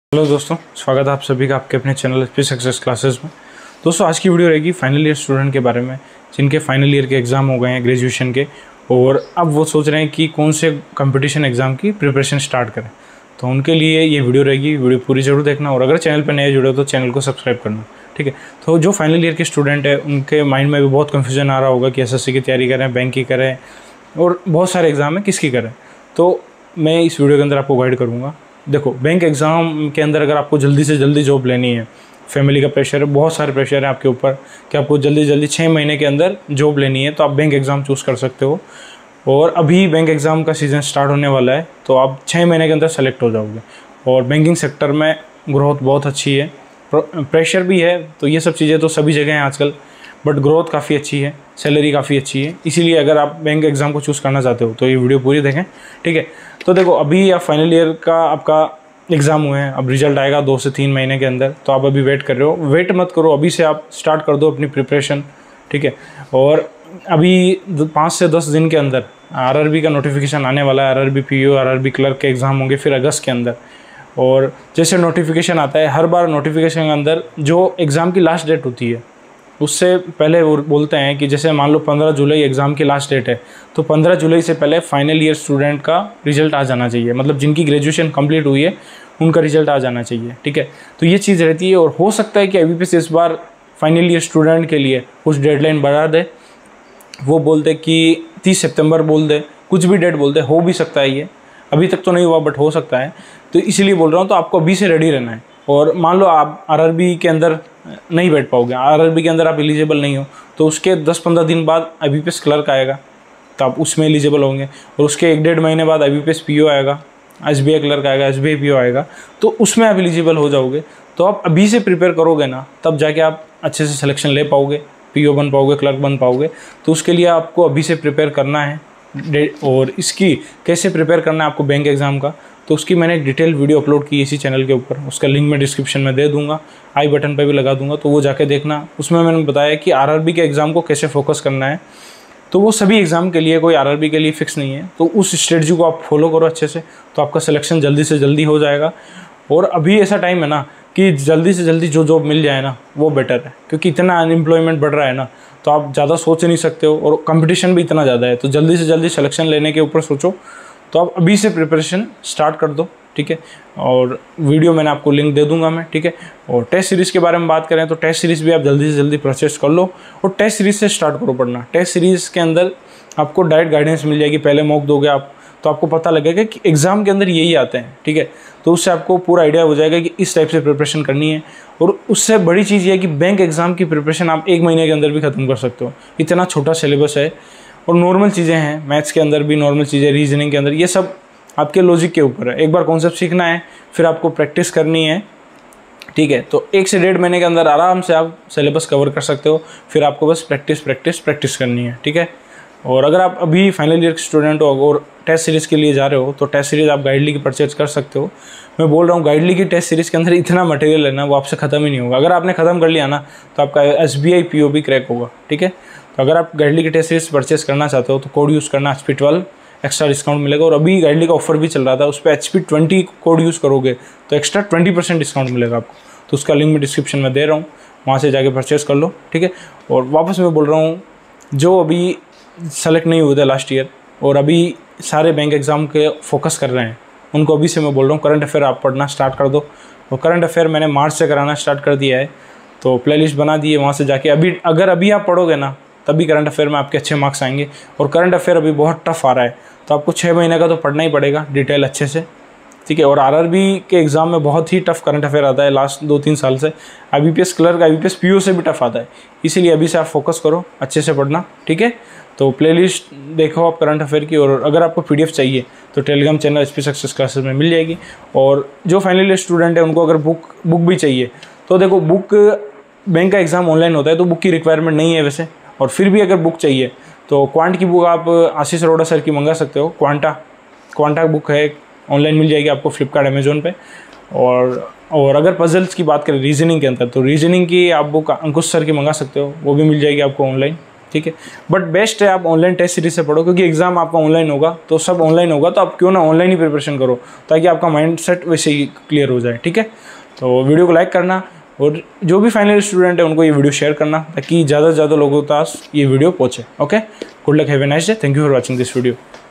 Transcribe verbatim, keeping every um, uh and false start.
Hello दोस्तों, स्वागत है आप सभी का आपके अपने channel H P success classes में। दोस्तों आज की वीडियो रहेगी फाइनल ईयर स्टूडेंट के बारे में जिनके फाइनल ईयर के एग्ज़ाम हो गए हैं ग्रेजुएशन के, और अब वो सोच रहे हैं कि कौन से कंपटीशन एग्ज़ाम की प्रिपरेशन स्टार्ट करें। तो उनके लिए ये वीडियो रहेगी, वीडियो पूरी जरूर देखना, और अगर चैनल पर नए जुड़े हो तो चैनल को सब्सक्राइब करना, ठीक है। तो जो फाइनल ईयर के स्टूडेंट है उनके माइंड में भी बहुत कन्फ्यूजन आ रहा होगा कि एस एस सी की तैयारी करें, बैंक की करें, और बहुत सारे एग्ज़ाम है किसकी करें। तो मैं इस वीडियो के अंदर आपको गाइड करूँगा। देखो, बैंक एग्ज़ाम के अंदर अगर आपको जल्दी से जल्दी जॉब लेनी है, फैमिली का प्रेशर है, बहुत सारे प्रेशर है आपके ऊपर कि आपको जल्दी जल्दी छः महीने के अंदर जॉब लेनी है, तो आप बैंक एग्ज़ाम चूज़ कर सकते हो। और अभी बैंक एग्ज़ाम का सीज़न स्टार्ट होने वाला है, तो आप छः महीने के अंदर सेलेक्ट हो जाओगे। और बैंकिंग सेक्टर में ग्रोथ बहुत अच्छी है, प्रेशर भी है, तो ये सब चीज़ें तो सभी जगह हैं आजकल, बट ग्रोथ काफ़ी अच्छी है, सैलरी काफ़ी अच्छी है। इसीलिए अगर आप बैंक एग्ज़ाम को चूज़ करना चाहते हो तो ये वीडियो पूरी देखें, ठीक है। तो देखो, अभी आप फाइनल ईयर का आपका एग्ज़ाम हुए हैं, अब रिजल्ट आएगा दो से तीन महीने के अंदर, तो आप अभी वेट कर रहे हो। वेट मत करो, अभी से आप स्टार्ट कर दो अपनी प्रिपरेशन, ठीक है। और अभी पाँच से दस दिन के अंदर आरआरबी का नोटिफिकेशन आने वाला है। आरआरबी पीओ, आरआरबी क्लर्क के एग्ज़ाम होंगे फिर अगस्त के अंदर। और जैसे नोटिफिकेशन आता है, हर बार नोटिफिकेशन के अंदर जो एग्ज़ाम की लास्ट डेट होती है उससे पहले वो बोलते हैं कि जैसे मान लो पंद्रह जुलाई एग्ज़ाम की लास्ट डेट है, तो पंद्रह जुलाई से पहले फाइनल ईयर स्टूडेंट का रिजल्ट आ जाना चाहिए, मतलब जिनकी ग्रेजुएशन कंप्लीट हुई है उनका रिजल्ट आ जाना चाहिए, ठीक है। तो ये चीज़ रहती है, और हो सकता है कि आईबीपीएस इस बार फाइनल ईयर स्टूडेंट के लिए कुछ डेडलाइन बढ़ा दे, वो बोलते कि तीस सितंबर बोल दे, कुछ भी डेट बोल दे, हो भी सकता है। ये अभी तक तो नहीं हुआ बट हो सकता है, तो इसीलिए बोल रहा हूँ। तो आपको अभी से रेडी रहना है। और मान लो आप आरआरबी के अंदर नहीं बैठ पाओगे, आरआरबी के अंदर आप एलिजिबल नहीं हो, तो उसके दस पंद्रह दिन बाद आईबीपीएस क्लर्क आएगा, तो आप उसमें एलिजिबल होंगे। और उसके एक डेढ़ महीने बाद आईबीपीएस पीओ आएगा, एसबीआई क्लर्क आएगा, एसबीआई पीओ आएगा, तो उसमें आप एलिजिबल हो जाओगे। तो आप अभी से प्रिपेयर करोगे ना, तब जाके आप अच्छे से सिलेक्शन ले पाओगे, पीओ बन पाओगे, क्लर्क बन पाओगे। तो उसके लिए आपको अभी से प्रिपेयर करना है। और इसकी कैसे प्रिपेयर करना है आपको बैंक एग्ज़ाम का, तो उसकी मैंने एक डिटेल वीडियो अपलोड की इसी चैनल के ऊपर, उसका लिंक मैं डिस्क्रिप्शन में दे दूंगा, आई बटन पर भी लगा दूंगा, तो वो जाके देखना। उसमें मैंने बताया कि आरआरबी के एग्ज़ाम को कैसे फोकस करना है। तो वो सभी एग्ज़ाम के लिए, कोई आरआरबी के लिए फिक्स नहीं है, तो उस स्ट्रेटजी को आप फॉलो करो अच्छे से, तो आपका सिलेक्शन जल्दी से जल्दी हो जाएगा। और अभी ऐसा टाइम है ना कि जल्दी से जल्दी जो जॉब मिल जाए ना वो बेटर है, क्योंकि इतना अनएम्प्लॉयमेंट बढ़ रहा है ना, तो आप ज़्यादा सोच नहीं सकते हो, और कंपटीशन भी इतना ज़्यादा है। तो जल्दी से जल्दी सिलेक्शन लेने के ऊपर सोचो, तो आप अभी से प्रिपरेशन स्टार्ट कर दो, ठीक है। और वीडियो मैंने आपको लिंक दे दूंगा मैं, ठीक है। और टेस्ट सीरीज़ के बारे में बात करें तो टेस्ट सीरीज़ भी आप जल्दी से जल्दी परचेस कर लो, और टेस्ट सीरीज़ से स्टार्ट करो पढ़ना। टेस्ट सीरीज़ के अंदर आपको डायरेक्ट गाइडेंस मिल जाएगी, पहले मॉक दोगे आप, तो आपको पता लगेगा कि एग्ज़ाम के अंदर यही आते हैं, ठीक है। तो उससे आपको पूरा आइडिया हो जाएगा कि इस टाइप से प्रिपरेशन करनी है। और उससे बड़ी चीज़ ये है कि बैंक एग्ज़ाम की प्रिपरेशन आप एक महीने के अंदर भी ख़त्म कर सकते हो, इतना छोटा सिलेबस है। और नॉर्मल चीज़ें हैं, मैथ्स के अंदर भी नॉर्मल चीज़ें, रीजनिंग के अंदर, ये सब आपके लॉजिक के ऊपर है। एक बार कॉन्सेप्ट सीखना है, फिर आपको प्रैक्टिस करनी है, ठीक है। तो एक से डेढ़ महीने के अंदर आराम से आप सिलेबस कवर कर सकते हो, फिर आपको बस प्रैक्टिस प्रैक्टिस प्रैक्टिस करनी है, ठीक है। और अगर आप अभी फाइनल ईयर के स्टूडेंट हो और टेस्ट सीरीज़ के लिए जा रहे हो, तो टेस्ट सीरीज़ आप गाइडली की परचेज कर सकते हो। मैं बोल रहा हूँ, गाइडली की टेस्ट सीरीज़ के अंदर इतना मटेरियल है ना, वो आपसे ख़त्म ही नहीं होगा। अगर आपने ख़त्म कर लिया ना, तो आपका एसबीआई पीओ भी क्रैक होगा, ठीक है। तो अगर आप गाइडली की टेस्ट सीरीज़ परचेस करना चाहते हो तो कोड यूज़ करना H P twelve, extra discount मिलेगा। और अभी गाइडली का ऑफर भी चल रहा था, उस पर H P twenty code use करोगे तो एक्स्ट्रा ट्वेंटी परसेंट डिस्काउंट मिलेगा आपको। तो उसका लिंक मैं डिस्क्रिप्शन में दे रहा हूँ, वहाँ से जाके परचेस कर लो, ठीक है। और वापस मैं बोल रहा हूँ, जो अभी सेलेक्ट नहीं हुए थे लास्ट ईयर और अभी सारे बैंक एग्ज़ाम के फोकस कर रहे हैं, उनको अभी से मैं बोल रहा हूँ, करंट अफेयर आप पढ़ना स्टार्ट कर दो। और करंट अफेयर मैंने मार्च से कराना स्टार्ट कर दिया है, तो प्लेलिस्ट बना दी है, वहाँ से जाके अभी अगर अभी आप पढ़ोगे ना, तभी करंट अफेयर में आपके अच्छे मार्क्स आएंगे। और करंट अफेयर अभी बहुत टफ आ रहा है, तो आपको छः महीने का तो पढ़ना ही पड़ेगा डिटेल अच्छे से, ठीक है। और आरआरबी के एग्ज़ाम में बहुत ही टफ करंट अफेयर आता है लास्ट दो तीन साल से। आईबीपीएस क्लर्क, आईबीपीएस पीओ से भी टफ आता है, इसीलिए अभी से आप फोकस करो, अच्छे से पढ़ना, ठीक है। तो प्लेलिस्ट देखो आप करंट अफेयर की, और अगर आपको पीडीएफ चाहिए तो Telegram channel H P success classes में मिल जाएगी। और जो फाइनल ईयर स्टूडेंट है उनको अगर बुक बुक भी चाहिए, तो देखो, बुक बैंक का एग्ज़ाम ऑनलाइन होता है तो बुक की रिक्वायरमेंट नहीं है वैसे। और फिर भी अगर बुक चाहिए तो क्वांट की बुक आप आशीष अरोड़ा सर की मंगा सकते हो, क्वांटा क्वांटा बुक है, ऑनलाइन मिल जाएगी आपको फ्लिपकार्ट, अमेजोन पे। और और अगर पजल्स की बात करें रीजनिंग के अंदर, तो रीजनिंग की आप बुक अंकुश सर की मंगा सकते हो, वो भी मिल जाएगी आपको ऑनलाइन, ठीक है। बट बेस्ट है आप ऑनलाइन टेस्ट सीरीज से पढ़ो, क्योंकि एग्जाम आपका ऑनलाइन होगा, तो सब ऑनलाइन होगा, तो आप क्यों ना ऑनलाइन ही प्रिपरेशन करो, ताकि आपका माइंड सेट वैसे ही क्लियर हो जाए, ठीक है। तो वीडियो को लाइक करना, और जो भी फाइनल स्टूडेंट है उनको ये वीडियो शेयर करना, ताकि ज़्यादा से ज़्यादा लोगों के पास ये वीडियो पहुँचे। Okay, good luck, have a nice day, thank you for watching this video.